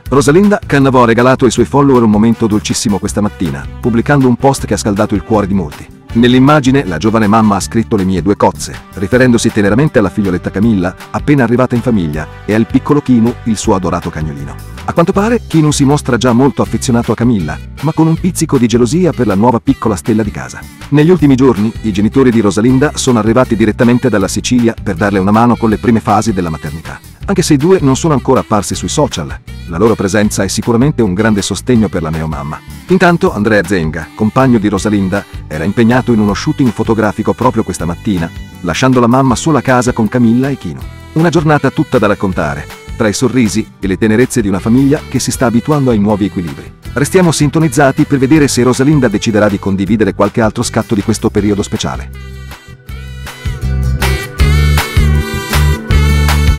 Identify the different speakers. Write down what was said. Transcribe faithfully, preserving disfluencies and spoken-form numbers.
Speaker 1: Rosalinda Cannavò ha regalato ai suoi follower un momento dolcissimo questa mattina, pubblicando un post che ha scaldato il cuore di molti. Nell'immagine la giovane mamma ha scritto "le mie due cozze", riferendosi teneramente alla figlioletta Camilla, appena arrivata in famiglia, e al piccolo Kinu, il suo adorato cagnolino. A quanto pare, Kinu si mostra già molto affezionato a Camilla, ma con un pizzico di gelosia per la nuova piccola stella di casa. Negli ultimi giorni, i genitori di Rosalinda sono arrivati direttamente dalla Sicilia per darle una mano con le prime fasi della maternità. Anche se i due non sono ancora apparsi sui social, la loro presenza è sicuramente un grande sostegno per la neomamma. Intanto Andrea Zenga, compagno di Rosalinda, era impegnato in uno shooting fotografico proprio questa mattina, lasciando la mamma sola a casa con Camilla e Kinu. Una giornata tutta da raccontare, tra i sorrisi e le tenerezze di una famiglia che si sta abituando ai nuovi equilibri. Restiamo sintonizzati per vedere se Rosalinda deciderà di condividere qualche altro scatto di questo periodo speciale.